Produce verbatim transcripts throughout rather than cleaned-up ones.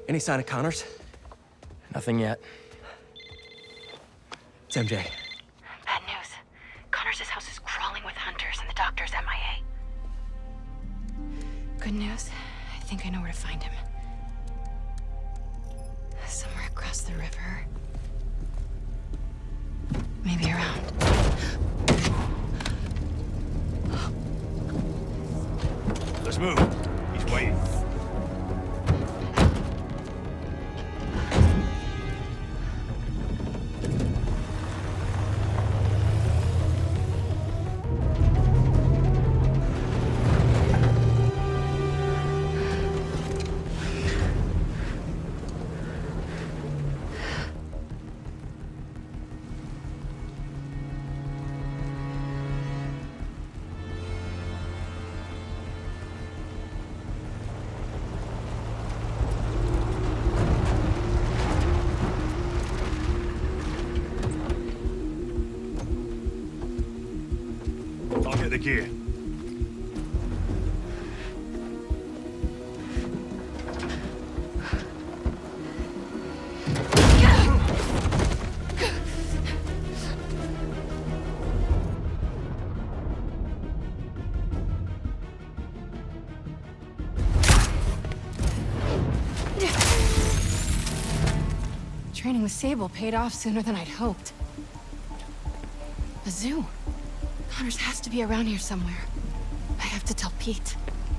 Any sign of Connors? Nothing yet. It's M J. Bad news. Connors' house is crawling with hunters and the doctor's M I A. Good news. I think I know where to find him. Somewhere across the river. Maybe around. Let's move. He's waiting. I'll get the gear. Training with Sable paid off sooner than I'd hoped. A zoo. Connors has to be around here somewhere. I have to tell Pete.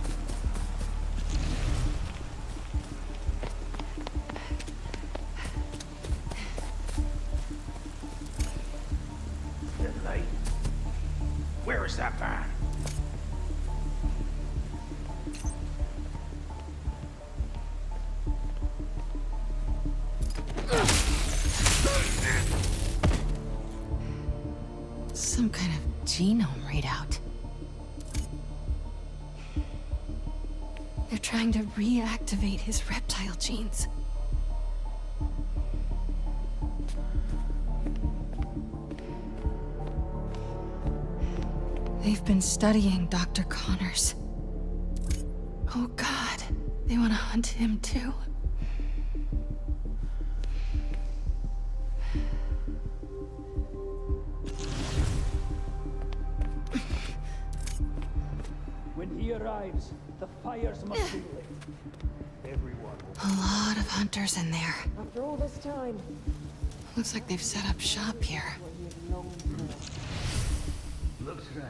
Good night. Where is that van? Some kind of genome readout. They're trying to reactivate his reptile genes. They've been studying Doctor Connors. Oh God, they want to hunt him too? When he arrives, the fires must be lit. Everyone will... A lot of hunters in there. After all this time, Looks like they've set up shop here. Looks right.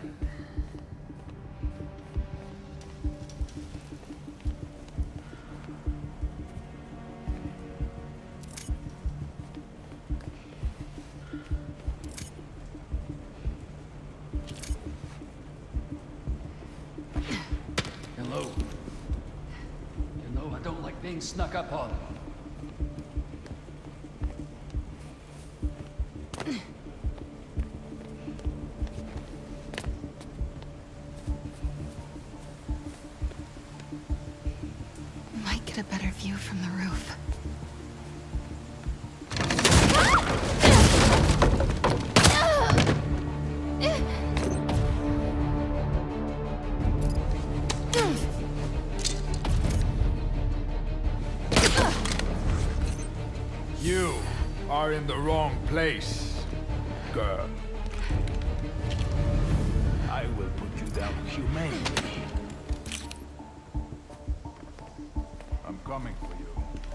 Hello. You know I don't like being snuck up on. Might get a better view from the roof. You are in the wrong place, girl. I will put you down humanely. I'm coming for you.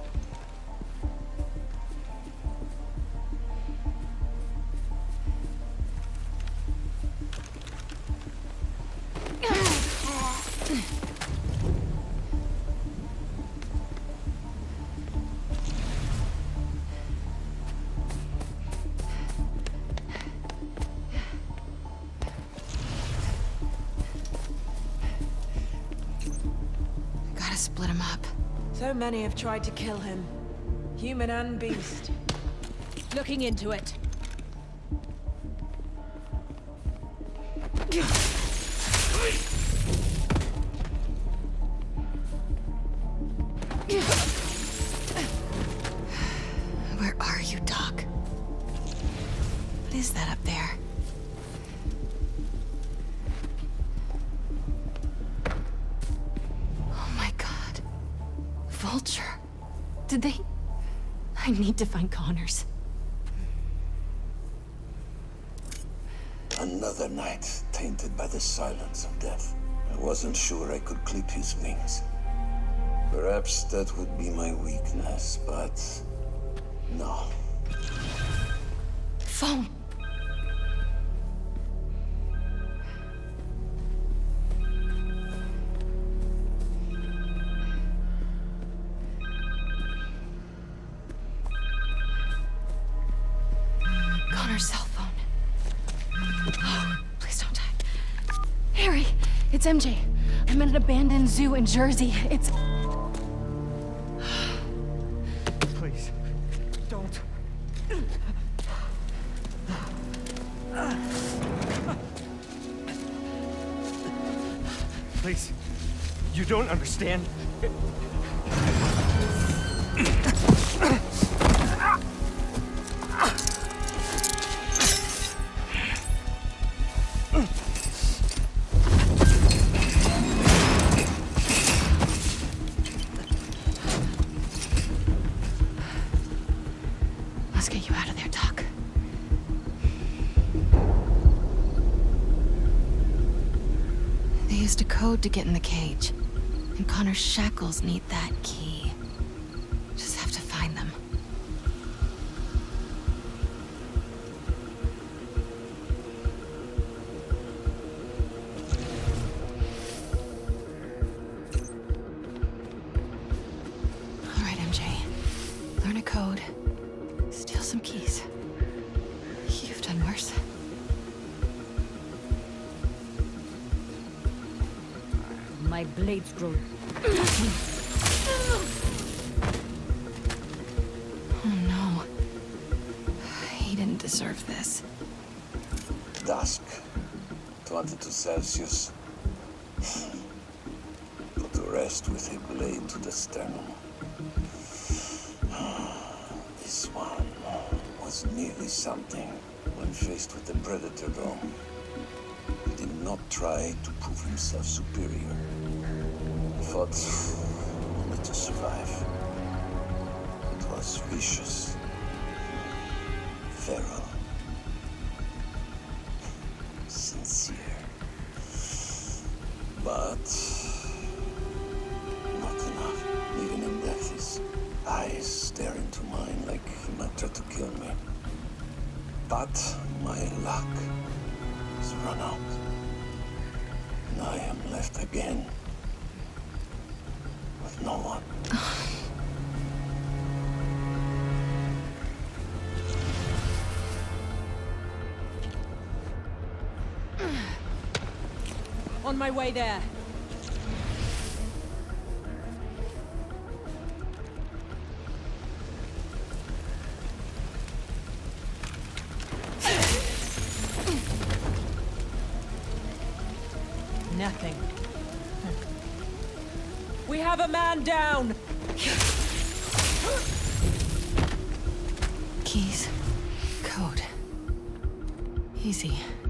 Gotta split him up. so many have tried to kill him. Human and beast. Looking into it. Where are you, Doc? What is that up there? Oh my God. Vulture. Did they... I need to find Connors. Another night, tainted by the silence of death. I wasn't sure I could clip his wings. Perhaps that would be my weakness, but... no. Phone. Connor's cell phone. Oh, please don't die. Harry, it's M J. I'm at an abandoned zoo in Jersey. It's... Please, don't. Please, you don't understand. Let's get you out of there, Doc. They used a code to get in the cage. And Connor's shackles need that key. Just have to find them. All right, M J. Learn a code. Steal some keys. You've done worse. My blades grow. Oh no. He didn't deserve this. Dusk. twenty-two Celsius. Put to rest with a blade to the sternum. This one was nearly something when faced with the Predator, though. He did not try to prove himself superior. He fought only to survive. It was vicious, feral, sincere. But not enough. Even in death, his eyes stare into mine like he might try to kill me. But my luck has run out. And I am left again with no one. On my way there. Nothing. We have a man down! Keys. Code. Easy.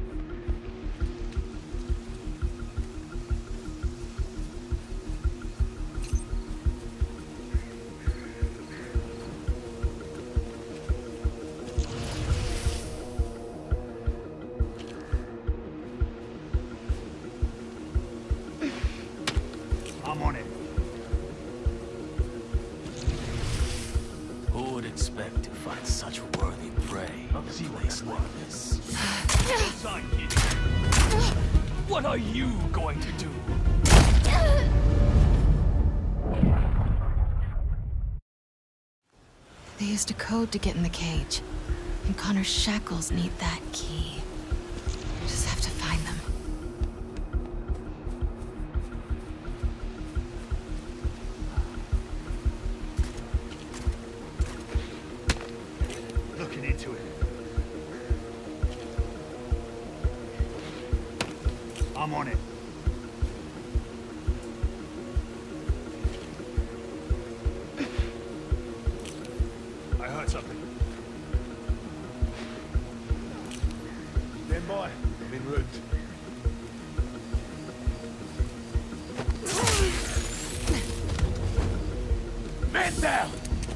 I'm on it. Who would expect to find such worthy prey in a place like this? Sign, kid. What are you going to do? They used a code to get in the cage. And Connor's shackles need that key. Just have to find them. Looking into it. I'm on it. I heard something. Stand by. I'm en route. Man down!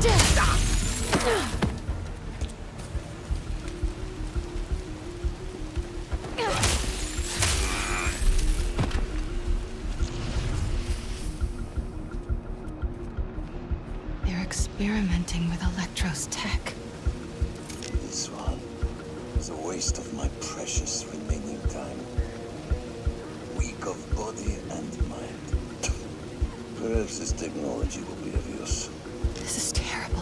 They're experimenting with Electro's tech. This one is a waste of my precious remaining time. Weak of body and mind. Perhaps this technology will be of use. This is terrible.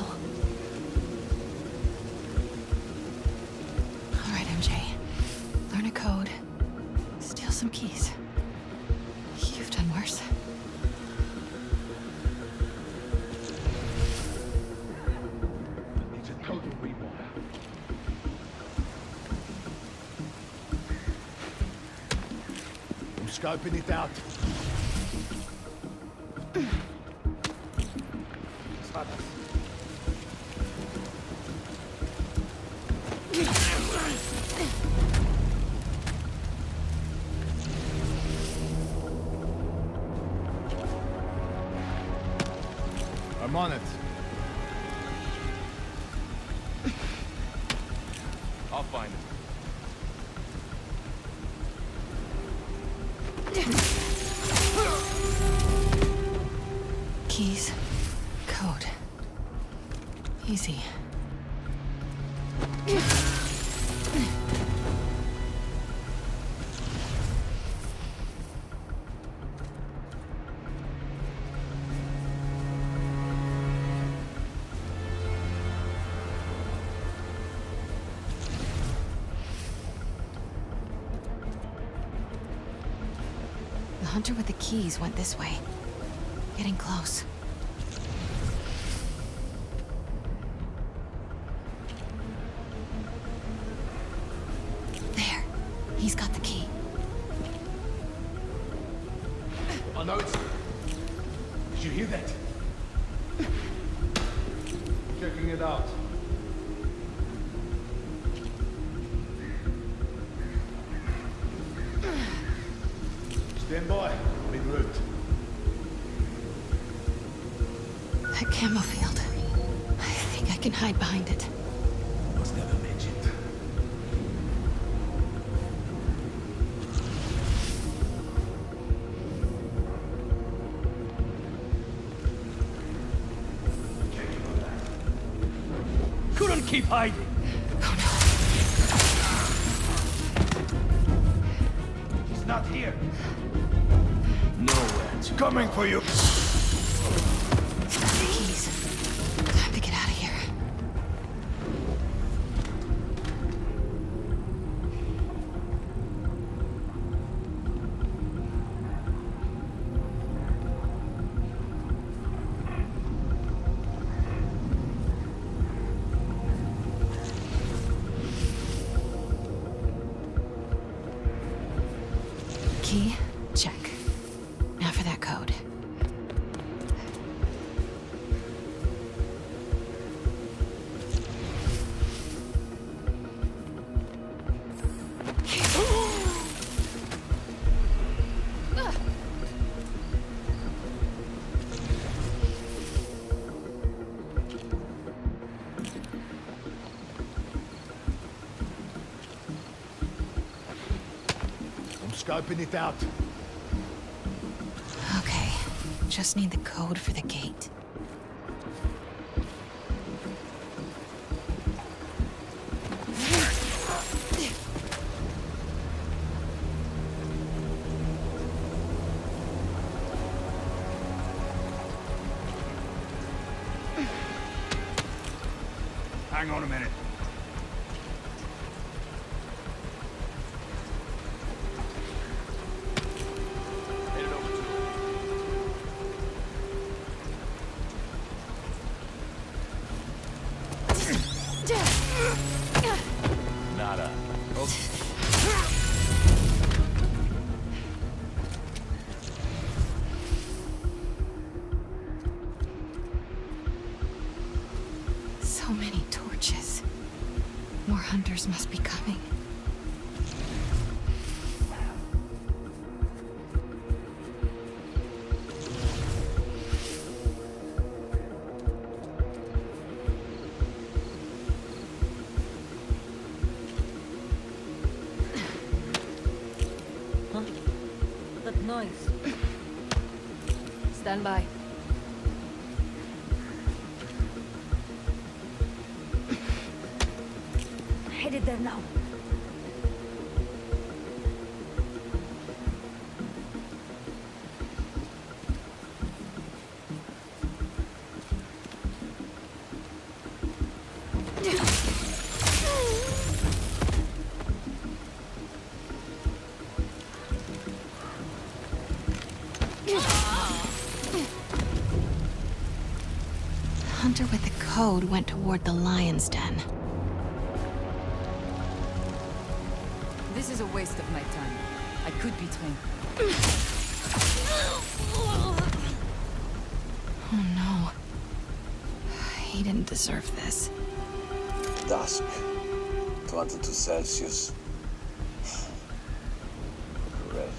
All right, M J. Learn a code. Steal some keys. You've done worse. Needs a total rewire. I'm scoping it out. I'm on it. I'll find it. Keys. Code. Easy. The hunter with the keys went this way. Getting close. There. He's got the key. I know it's... Did you hear that? Checking it out. Stand by. I'm en route. That camo field. I think I can hide behind it. Was never mentioned. Couldn't keep hiding. Oh He's not here. Nowhere to Coming for you. no. Keys. Time to get out of here. Key, check. Now for that code. I'm scoping it out. Okay. Just need the code for the gate. Hang on a minute. Headed over to Nada. So many torches. More hunters must be coming. lines. Stand by. Headed there now. The hunter with the code went toward the lion's den. This is a waste of my time. I could be trained. Oh no. He didn't deserve this. Dusk. twenty-two Celsius. Rest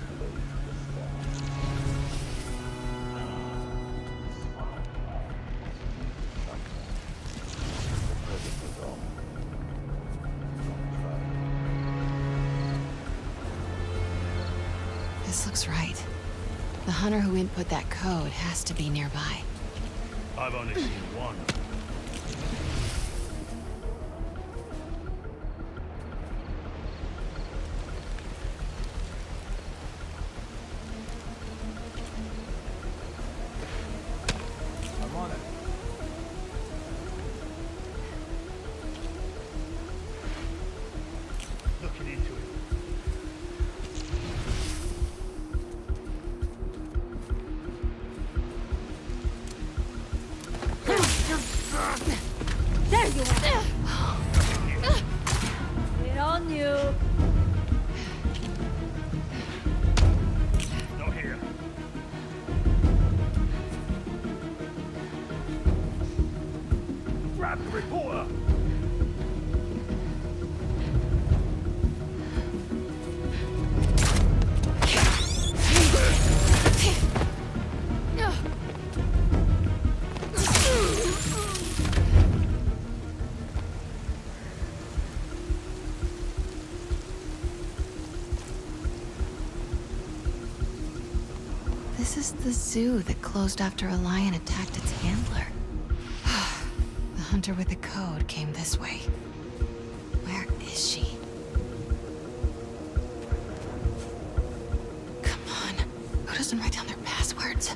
This looks right. The hunter who input that code has to be nearby. I've only seen one. I'm on it. Looking into it. There you are! We're on you! Not here. Grab the reporter! This is the zoo that closed after a lion attacked its handler. The hunter with the code came this way. Where is she? Come on. Who doesn't write down their passwords?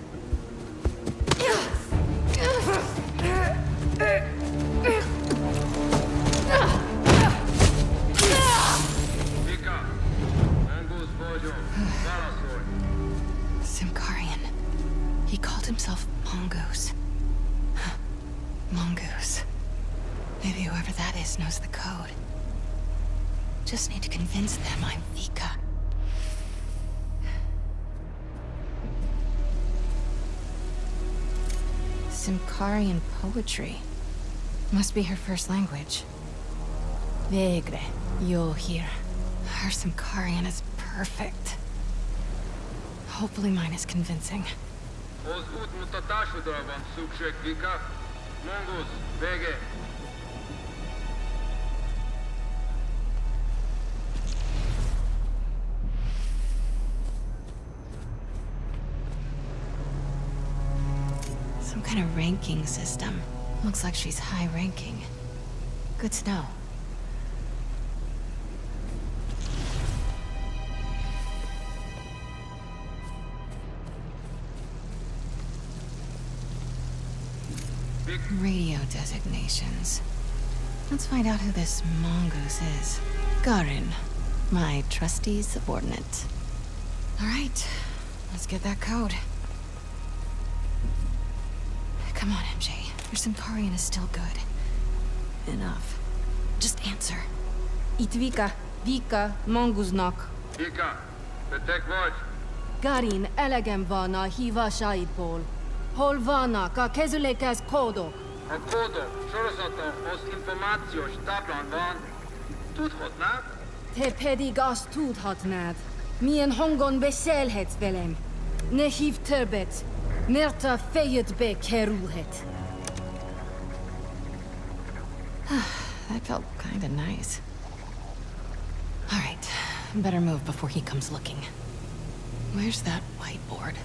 Symkarian. He called himself Mongoose. Mongoose. Maybe whoever that is knows the code. Just need to convince them I'm Vika. Symkarian poetry. Must be her first language. Vegre, yo here. Her Symkarian is perfect. Hopefully mine is convincing. Some kind of ranking system. Looks like she's high ranking. Good to know. Radio designations. Let's find out who this mongoose is. Garin, my trusty subordinate. All right, let's get that code. Come on, M J. Your Symkarian is still good. Enough. Just answer. Itvika, Vika, Monguznak. Vika, te tek vagy? Garin, elegem van a hívásaidból. Hol vannak a kezülékhez kódok? A kódok sorozata az információs táblán van. Tudhatnád? Te pedig azt tudhatnád. Milyen hangon beszélhetsz velem. Ne hív többet, mert a fejedbe kerülhet. That felt kinda nice. All right, better move before he comes looking. Where's that whiteboard?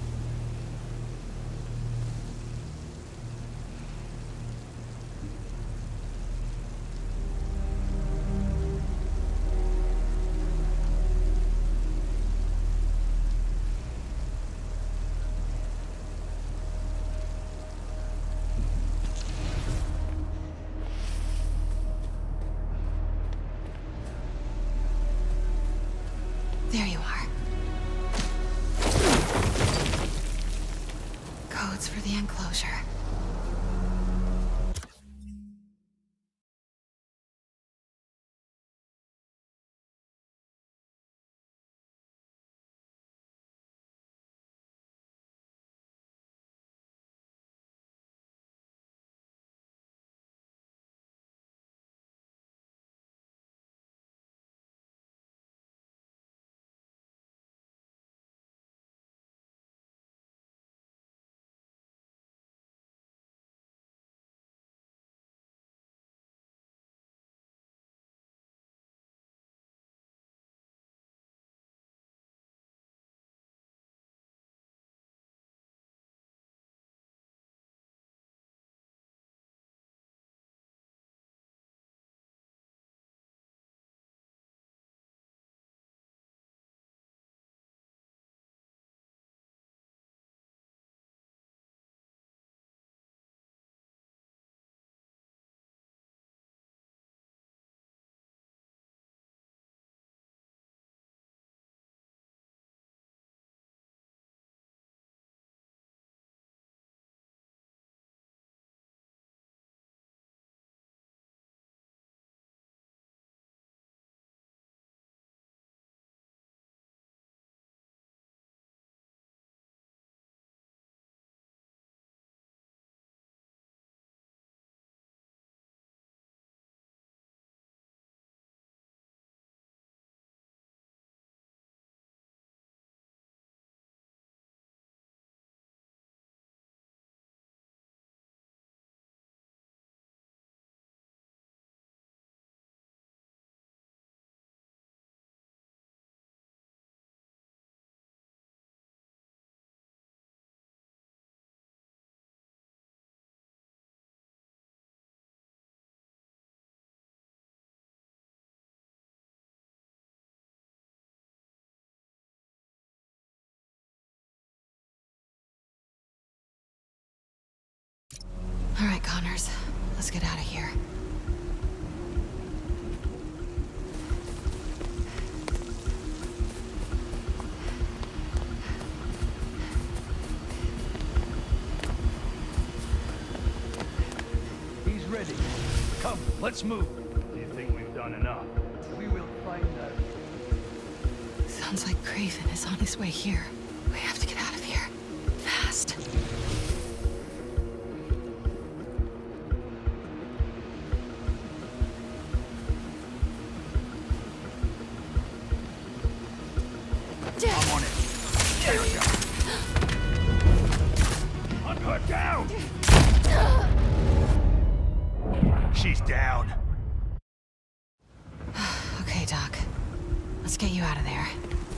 There you are. Codes for the enclosure. All right, Connors. Let's get out of here. He's ready. Come, let's move. Do you think we've done enough? We will find out. Sounds like Craven is on his way here. We have to get out of here. Fast. I'm on it. There we go. Hunt her down! She's down. Okay, Doc. Let's get you out of there.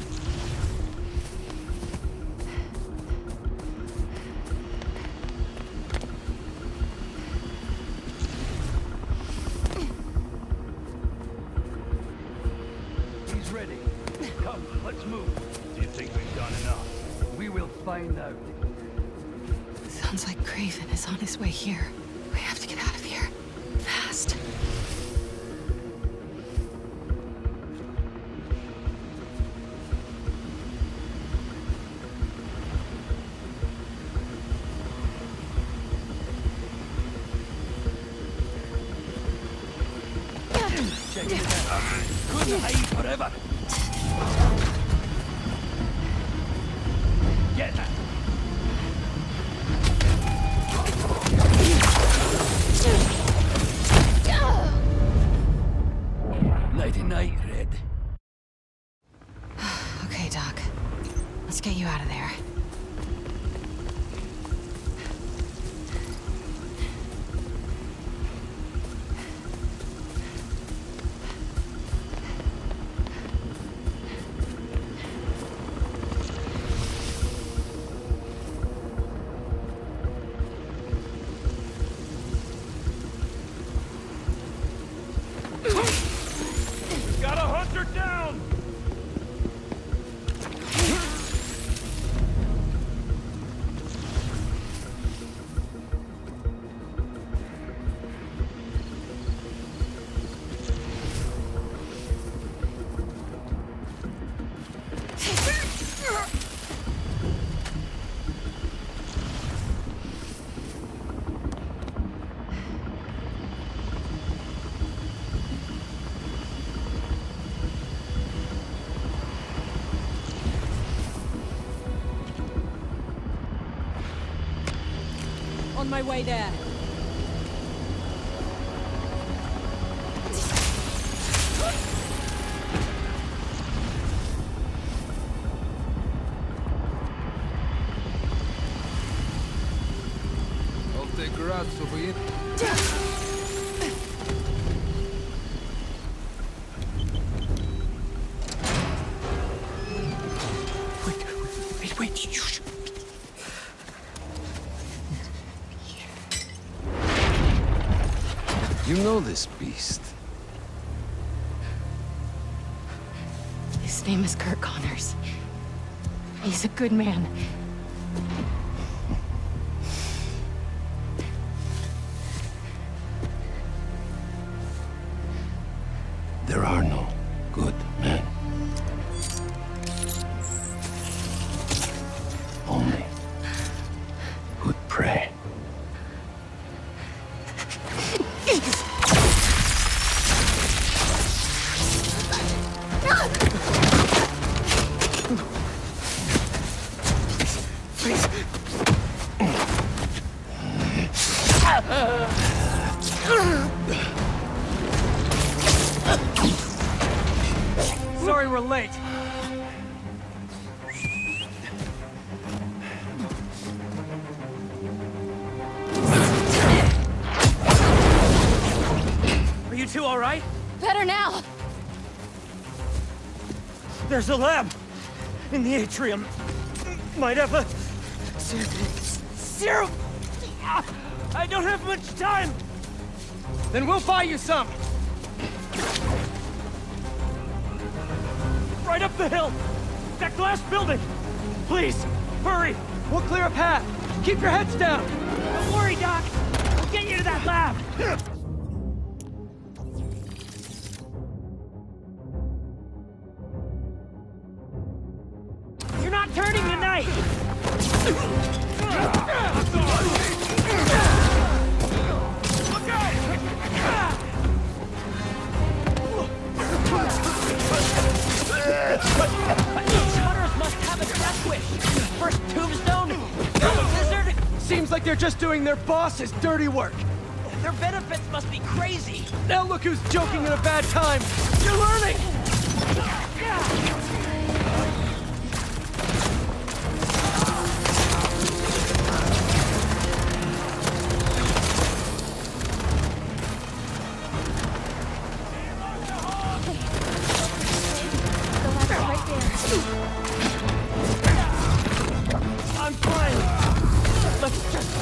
He's ready. Come, let's move. Do you think we've done enough? We will find out. Sounds like Craven is on his way here. We have to get out of here. Fast. Check it out. Couldn't hide forever. Get that. Nighty night, Red. Okay, Doc. Let's get you out of there. On my way there. Grazie, voi. Wait, wait, wait, shh. You know this beast. His name is Kurt Connors. He's a good man. There are no good men. Only good prey. Please, sorry we're late. Are you two all right? Better now! There's a lab in the atrium. Might have a serum. I don't have much time. Then we'll buy you some. Right up the hill. That glass building. Please, hurry. We'll clear a path. Keep your heads down. Don't worry, Doc. We'll get you to that lab. You're not turning tonight. Hunters must have a death wish. First tombstone, then a lizard. Seems like they're just doing their boss's dirty work. Their benefits must be crazy. Now look who's joking at a bad time. You're learning! I'm fine. Let's just...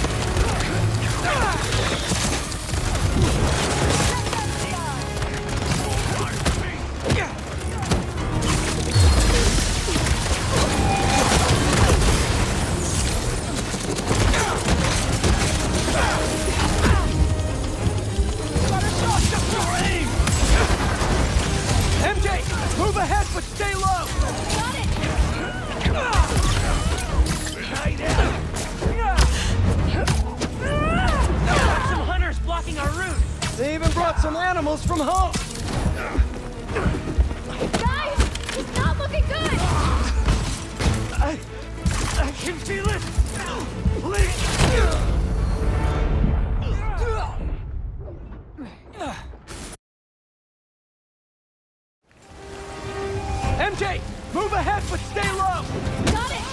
M J, move ahead, but stay low! Got it! Some hunters blocking our route. They even brought some animals from home! Guys! It's not looking good! I... I can feel it. Please. M J, move ahead, but stay low! Got it!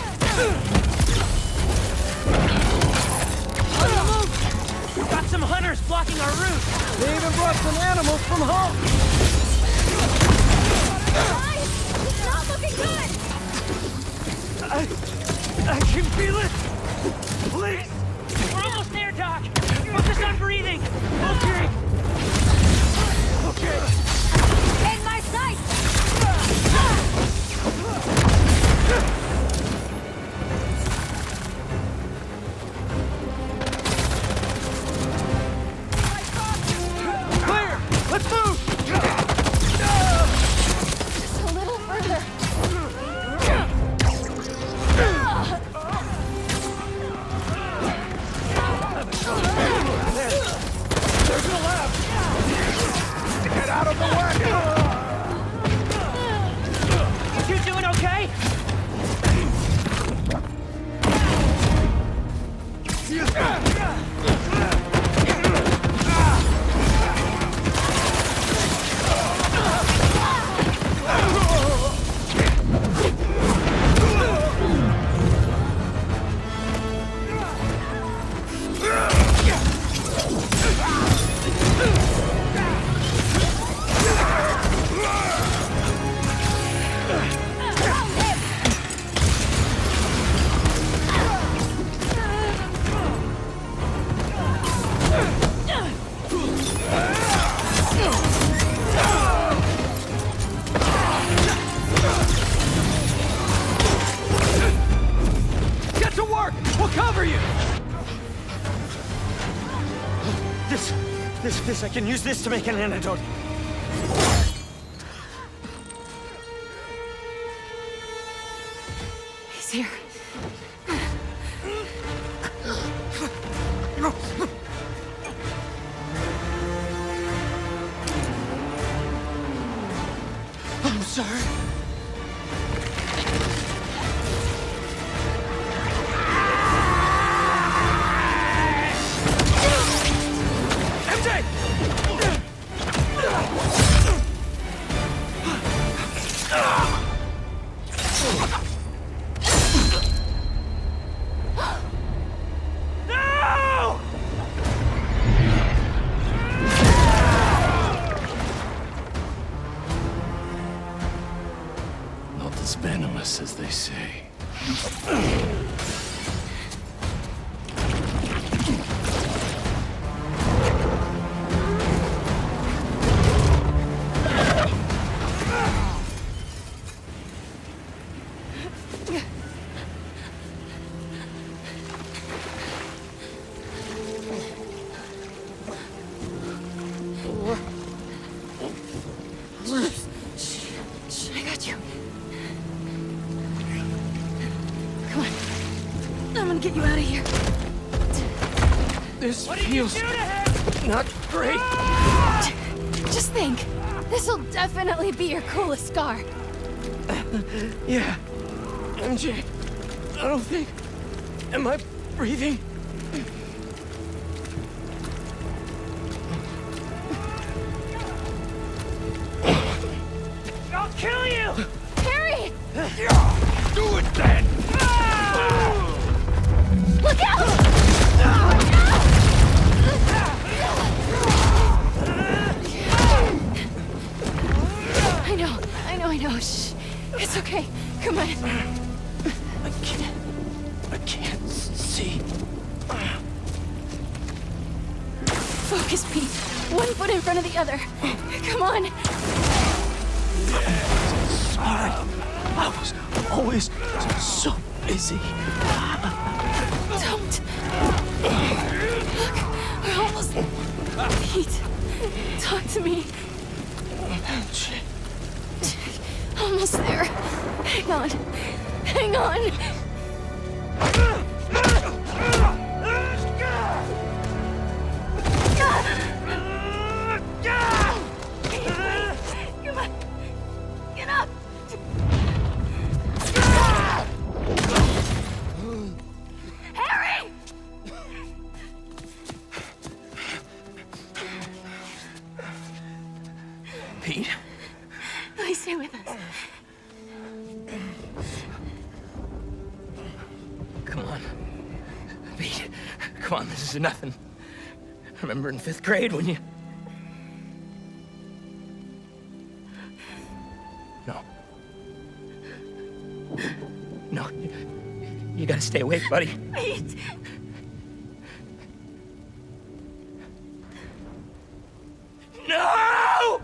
Got some hunters blocking our route. They even brought some animals from home! Guys! It's not looking good! I... I can feel it. Please. We're almost there, Doc. Focus on breathing. Okay. Okay. In my sight! Clear! Let's move! Just a little further. There's the lab! Get out of the way! You doing okay? cover you! This, this, this, I can use this to make an antidote. He's here. I'm sorry. M J! No! Not as venomous as they say. I got you. Come on. I'm gonna get you out of here. This feels not great. Just think. This'll definitely be your coolest scar. Yeah. M J, I don't think... Am I breathing? I'll kill you! Harry! Do it then! Look out! I know, I know, I know. Shh. It's okay. Come on. I can't... I can't see. Focus, Pete. One foot in front of the other. Come on. Sorry. I was always so busy. Don't. Look, we're almost... Pete, talk to me. Almost there. Hang on. Hang on. Come on. Get up. Harry! Pete? Please stay with us. Come on. Pete, come on, this is nothing. Remember in fifth grade when you... No. No, you, you gotta stay awake, buddy. Pete! No!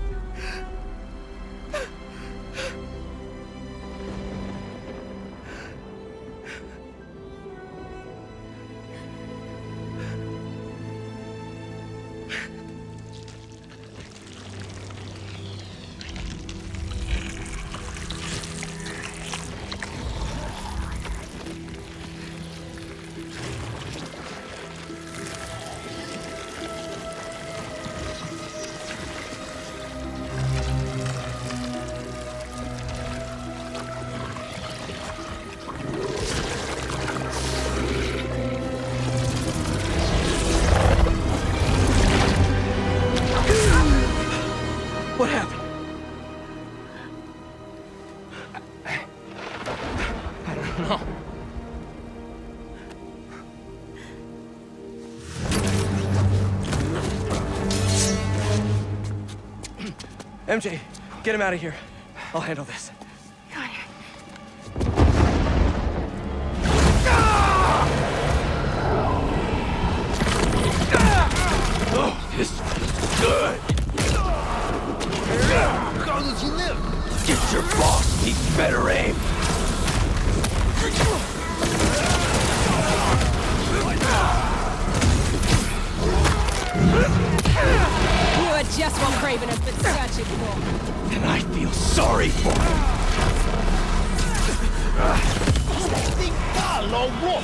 What happened? I, I don't know. M J, get him out of here. I'll handle this. Come on, Harry. Oh, this is good. Carlos, you live! Get your boss needs better aim. all wrong!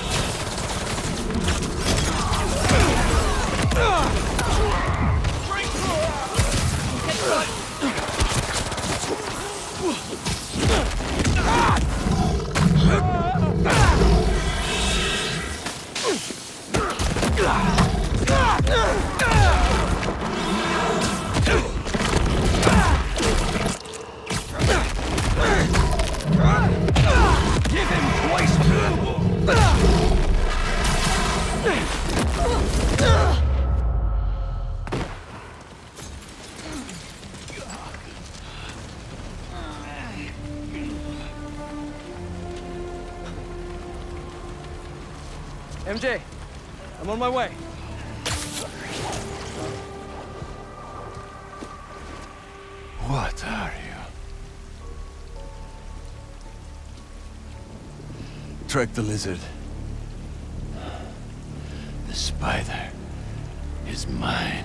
Give him twice! M J, I'm on my way. What are you? Track the lizard. The spider is mine.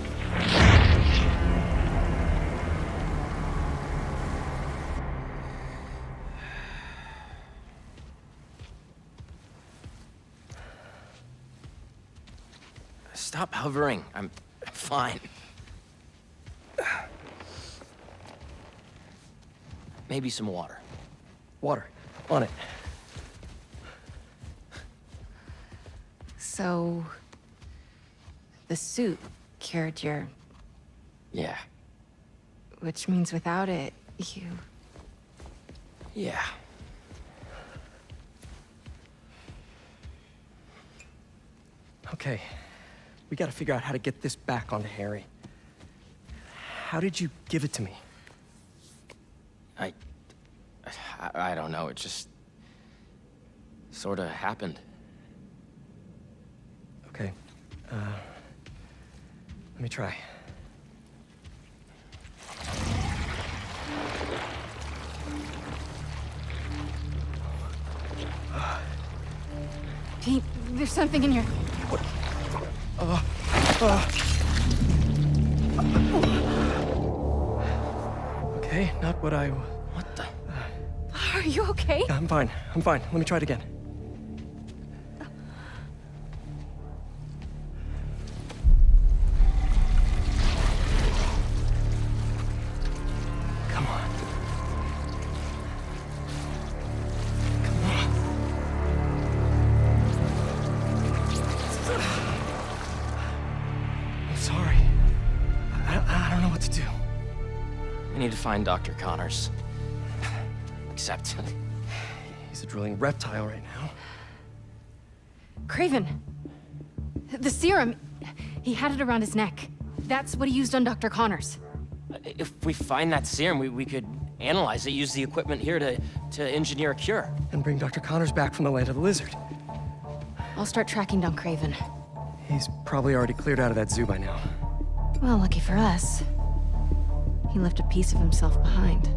Stop hovering. I'm fine. Maybe some water. Water. On it. So... the suit cured your... Yeah. Which means without it, you... Yeah. Okay. We gotta figure out how to get this back onto Harry. How did you give it to me? I... I, I don't know, it just... sorta happened. Okay. Uh... Let me try. Pete, there's something in your... What? Uh, uh. Okay, not what I... What the... Are you okay? I'm fine, I'm fine. Let me try it again. Come on. Come on. I'm sorry. I, I don't know what to do. We need to find Doctor Connors. Except... he's a drilling reptile right now. Kraven! The serum! He had it around his neck. That's what he used on Doctor Connors. If we find that serum, we, we could analyze it, use the equipment here to, to engineer a cure. And bring Doctor Connors back from the Land of the Lizard. I'll start tracking down Kraven. He's probably already cleared out of that zoo by now. Well, lucky for us. He left a piece of himself behind.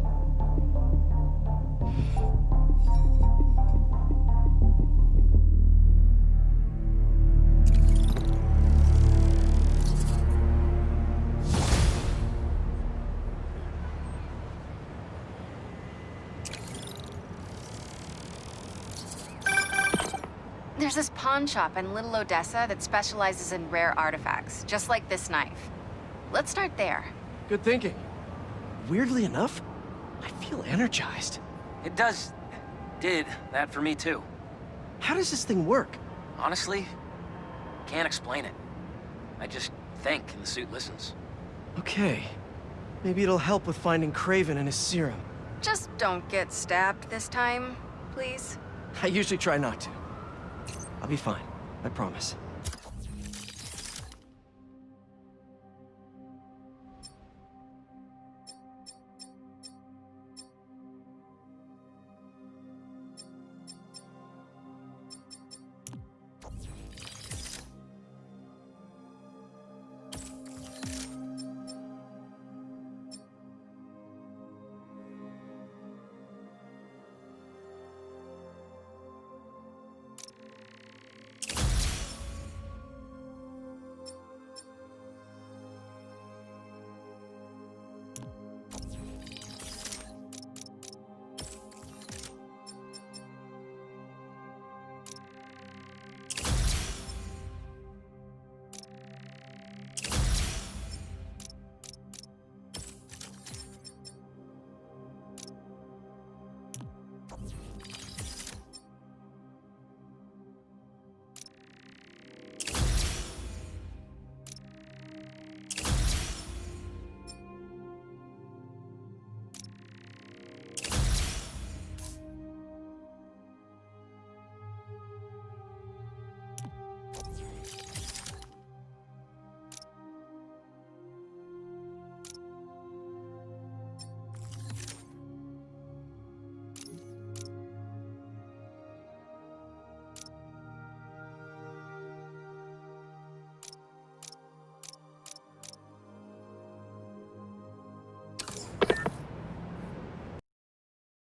There's this pawn shop in Little Odessa that specializes in rare artifacts, just like this knife. Let's start there. Good thinking. Weirdly enough, I feel energized. It does... did that for me, too. How does this thing work? Honestly, can't explain it. I just think and the suit listens. Okay. Maybe it'll help with finding Kraven and his serum. Just don't get stabbed this time, please. I usually try not to. I'll be fine, I promise.